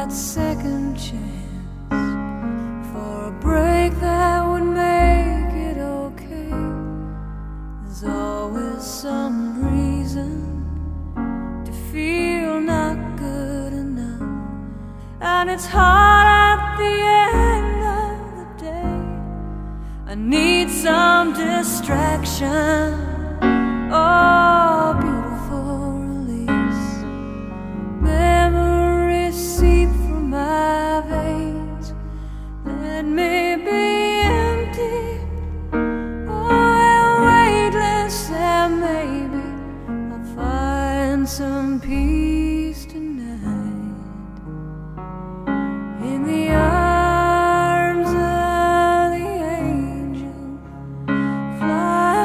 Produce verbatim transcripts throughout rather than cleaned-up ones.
that second chance, for a break that would make it okay. There's always some reason to feel not good enough, and it's hard at the end of the day. I need some distraction. Oh, beautiful release. Memories seep from my veins. Let me be empty, oh, and weightless, and maybe I'll find some peace tonight in the arms of the angel. Fly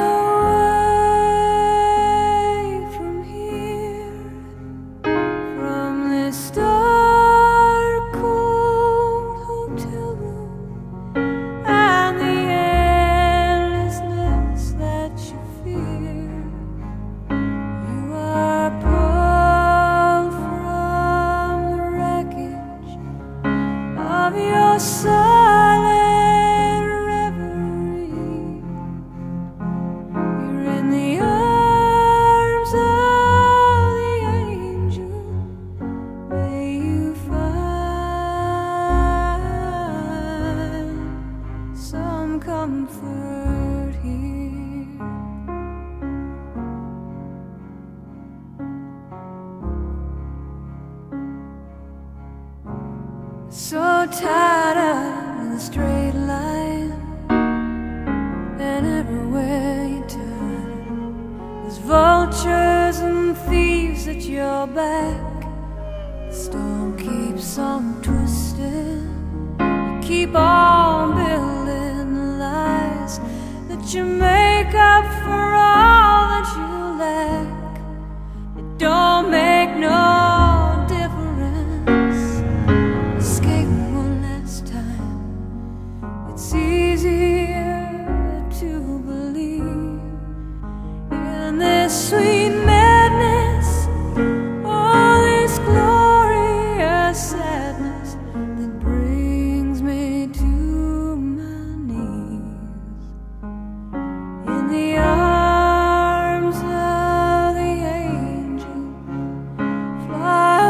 away from here, from this dark, cold hotel room, and the endlessness that you fear. You are pulled from the wreckage of your silent reverie. You're in the arms of the angel. May you find some comfort here. So tired of the straight line, and everywhere you turn, there's vultures and thieves at your back. The storm keeps on twisting. You keep on building the lies that you make up for all that you lack. It don't make no difference. Escape one last time. It's easier to believe in this sweet madness, all this glorious sadness that brings me to my knees. In the arms of the angel, fly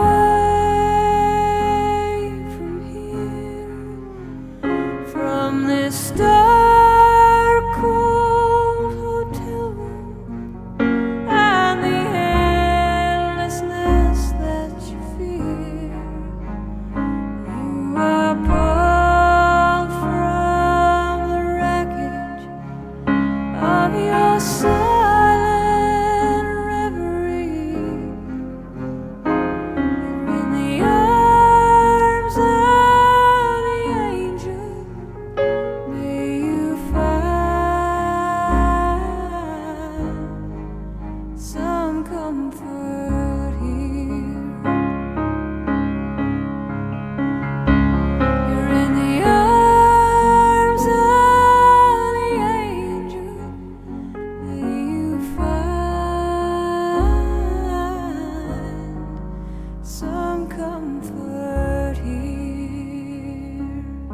away from here, from this dark, cold hotel room, and the endlessness that you fear. You are pulled from the wreckage of your silent reverie. You're in the arms of the angel. May you find some comfort here. You're in the arms of the angel. May you find some comfort here.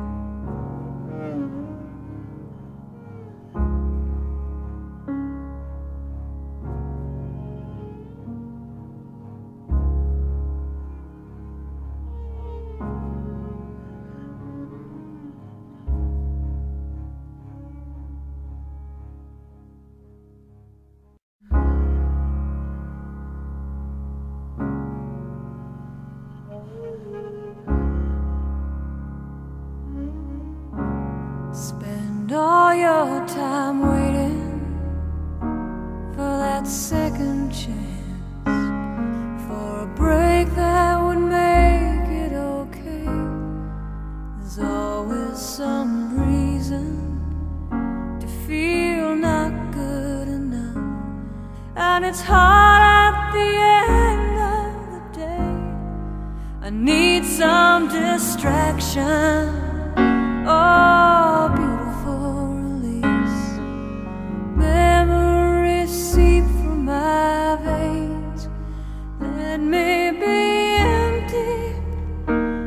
Spend all your time waiting for that second chance, for a break that would make it okay. There's always some reason to feel not good enough, and it's hard at the end of the day. I need some distraction. Oh, beautiful release. Memories seep from my veins. Let me be empty,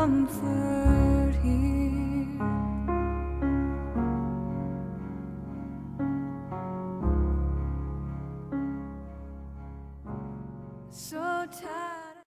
comfort here.